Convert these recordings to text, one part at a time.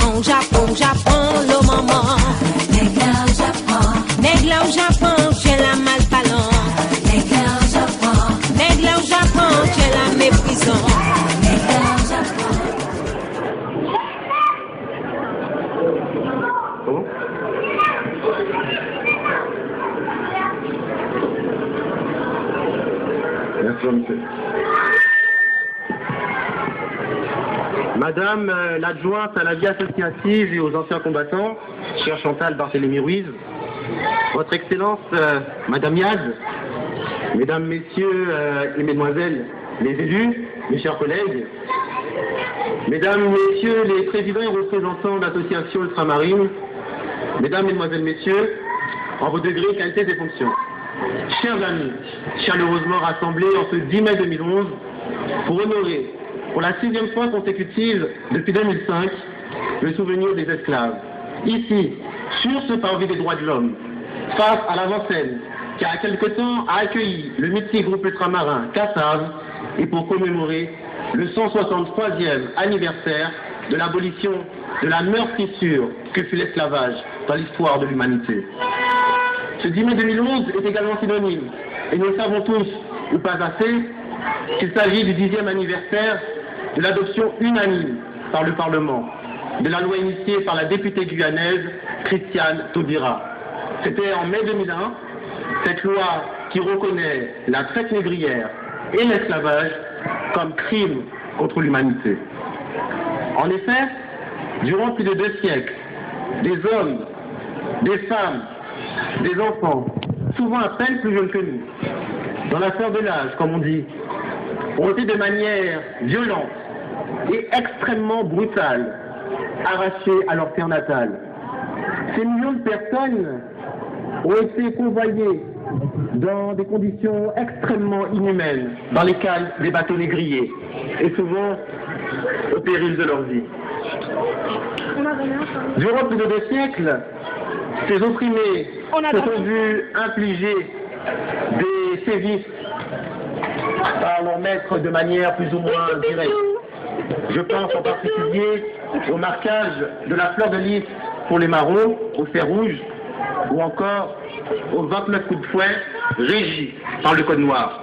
Japon, Japon, Japon, le maman. Nègre au Japon. Nègre au Japon, j'ai la malparlant. Nègre au Japon. Nègre au Japon, j'ai la méprisant. Nègre au Japon. Merci, monsieur. Madame l'adjointe à la vie associative et aux anciens combattants, chère Chantal Barthélémy Ruiz, Votre Excellence, Madame Yaz, Mesdames, Messieurs et Mesdemoiselles les élus, mes chers collègues, Mesdames, Messieurs les présidents et représentants d'associations ultramarines, Mesdames, Mesdemoiselles, Messieurs, en vos degrés et qualités des fonctions. Chers amis, chaleureusement rassemblés en ce 10 mai 2011 pour honorer pour la 6e fois consécutive depuis 2005 le souvenir des esclaves. Ici, sur ce parvis des droits de l'homme, face à l'avant-scène qui a quelque temps a accueilli le mythique groupe ultramarin Kassav et pour commémorer le 163e anniversaire de l'abolition de la meurtrissure que fut l'esclavage dans l'histoire de l'humanité. Ce 10 mai 2011 est également synonyme, et nous le savons tous, ou pas assez, qu'il s'agit du 10e anniversaire de l'adoption unanime par le Parlement de la loi initiée par la députée guyanaise Christiane Taubira. C'était en mai 2001, cette loi qui reconnaît la traite négrière et l'esclavage comme crime contre l'humanité. En effet, durant plus de 2 siècles, des hommes, des femmes, des enfants, souvent à peine plus jeunes que nous, dans la fleur de l'âge, comme on dit, ont été de manière violente et extrêmement brutale arrachés à leur terre natale. Ces millions de personnes ont été convoyées dans des conditions extrêmement inhumaines, dans les cales des bateaux négriers, et souvent au péril de leur vie. Durant plus de 2 siècles, ces opprimés se sont vus infliger des sévices par leurs maîtres de manière plus ou moins directe. Je pense en particulier au marquage de la fleur de lys pour les marrons, au fer rouge, ou encore aux 29 coups de fouet régis par le code noir.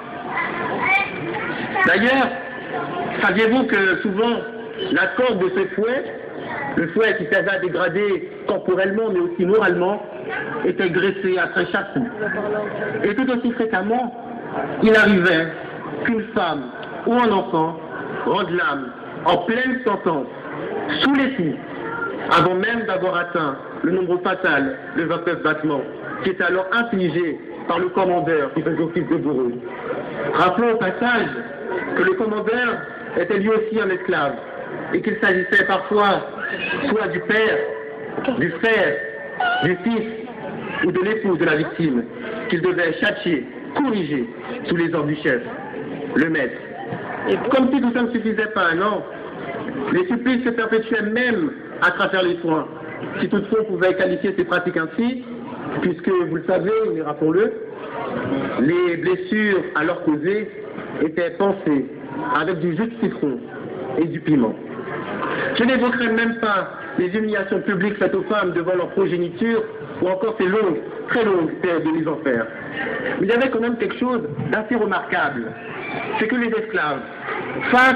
D'ailleurs, saviez-vous que souvent la corde de ce fouet, le fouet qui servait à dégrader corporellement mais aussi moralement, était graissé après chaque coup. Et tout aussi fréquemment, il arrivait qu'une femme ou un enfant rende l'âme en pleine sentence, sous les coups, avant même d'avoir atteint le nombre fatal de 29 battements, qui est alors infligé par le commandeur qui faisait office de bourreau. Rappelons au passage que le commandeur était lui aussi un esclave, et qu'il s'agissait parfois soit du père, du frère, du fils ou de l'épouse de la victime, qu'il devait châtier, corriger sous les ordres du chef, le maître. Et comme si tout ça ne suffisait pas, non, les supplices se perpétuaient même à travers les soins, si toutefois on pouvait qualifier ces pratiques ainsi, puisque, vous le savez, mais rappelons-le, les blessures alors causées étaient pansées avec du jus de citron et du piment. Je n'évoquerai même pas les humiliations publiques faites aux femmes devant leur progéniture, ou encore ces longues, très longues périodes de mise en fer. Mais il y avait quand même quelque chose d'assez remarquable, c'est que les esclaves, face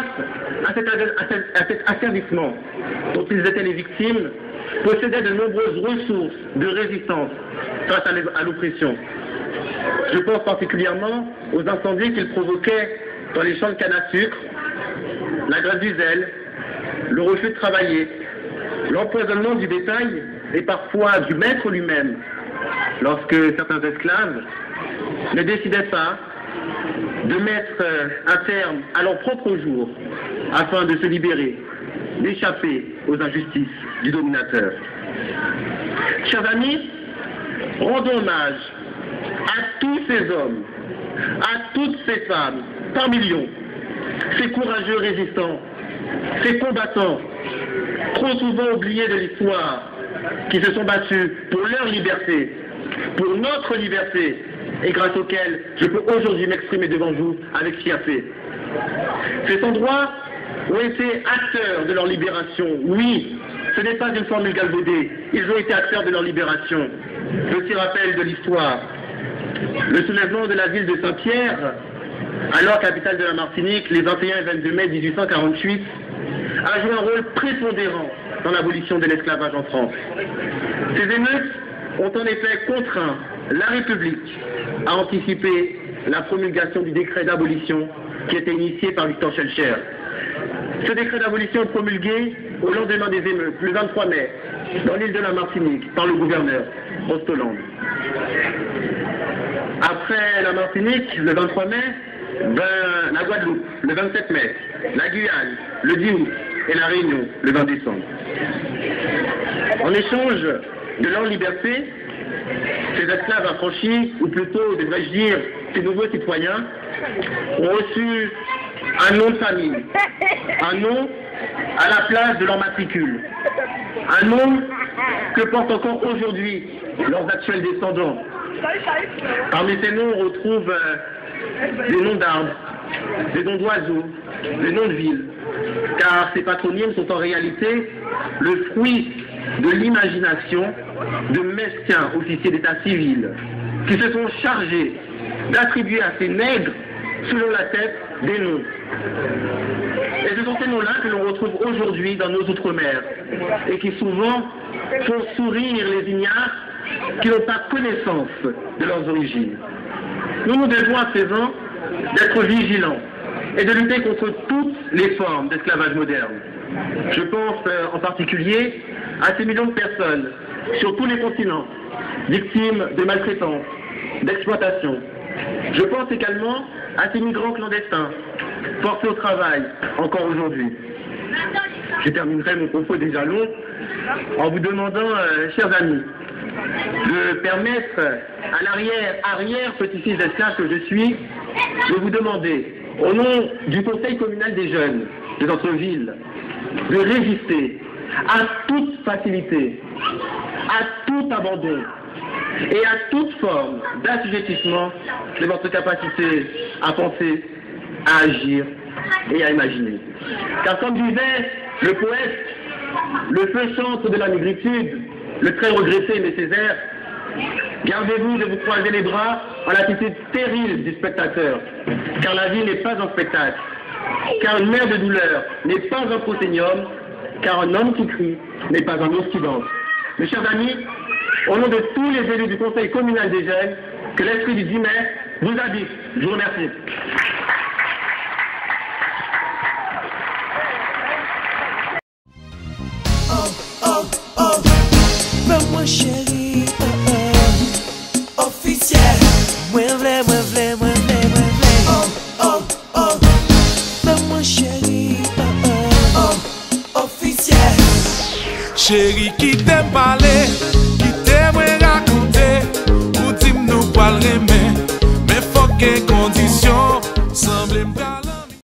à cet asservissement dont ils étaient les victimes, possédaient de nombreuses ressources de résistance face à l'oppression. Je pense particulièrement aux incendies qu'ils provoquaient dans les champs de canne à sucre, la graisse du zèle, le refus de travailler, l'empoisonnement du bétail et parfois du maître lui-même, lorsque certains esclaves ne décidaient pas de mettre un terme à leur propre jour afin de se libérer, d'échapper aux injustices du dominateur. Chers amis, rendons hommage à tous ces hommes, à toutes ces femmes, par millions, ces courageux résistants, ces combattants, trop souvent oubliés de l'histoire, qui se sont battus pour leur liberté, pour notre liberté, et grâce auxquels je peux aujourd'hui m'exprimer devant vous avec fierté. Ces endroits ont été acteurs de leur libération, oui, Ce n'est pas une formule galvaudée. Ils ont été acteurs de leur libération. Petit rappel de l'histoire. Le soulèvement de la ville de Saint-Pierre, alors capitale de la Martinique, les 21 et 22 mai 1848, a joué un rôle prépondérant dans l'abolition de l'esclavage en France. Ces émeutes ont en effet contraint la République à anticiper la promulgation du décret d'abolition qui était initié par Victor Schœlcher. Ce décret d'abolition est promulgué au lendemain des émeutes, le 23 mai, dans l'île de la Martinique, par le gouverneur Rostoland. Après la Martinique, le 23 mai, la Guadeloupe, le 27 mai, la Guyane, le 10 août, et la Réunion, le 20 décembre. En échange de leur liberté, ces esclaves affranchis, ou plutôt, devrais-je dire, ces nouveaux citoyens, ont reçu un nom de famille, un nom à la place de leur matricule, un nom que portent encore aujourd'hui leurs actuels descendants. Parmi ces noms, on retrouve des noms d'arbres, des noms d'oiseaux, des noms de villes, car ces patronymes sont en réalité le fruit de l'imagination de mesquins officiers d'état civil qui se sont chargés d'attribuer à ces nègres, selon la tête, des noms. Et ce sont ces noms-là que l'on retrouve aujourd'hui dans nos outre-mer et qui souvent font sourire les ignares qui n'ont pas connaissance de leurs origines. Nous nous devons à présent d'être vigilants et de lutter contre toutes les formes d'esclavage moderne. Je pense en particulier à ces millions de personnes sur tous les continents, victimes de maltraitance, d'exploitation. Je pense également à ces migrants clandestins, forcés au travail, encore aujourd'hui. Je terminerai mon propos déjà long en vous demandant, chers amis, de permettre à l'arrière petit-fils d'esclave que je suis, de vous demander, au nom du Conseil communal des jeunes de notre ville, de résister à toute facilité, à tout abandon et à toute forme d'assujettissement de votre capacité à penser, à agir et à imaginer. Car comme disait le poète, le feu chantre de la négritude, le très regretté Aimé Césaire, gardez-vous de vous croiser les bras en l'attitude stérile du spectateur, car la vie n'est pas un spectacle, car une mer de douleur n'est pas un prosénium, car un homme qui crie n'est pas un ours qui danse. Mes chers amis, au nom de tous les élus du Conseil communal des jeunes, que l'esprit du 10 mai vous habite. Je vous remercie. Moi chérie, officiel. Moi v'lais. Moi chérie, officiel. Chérie qui t'aime parler.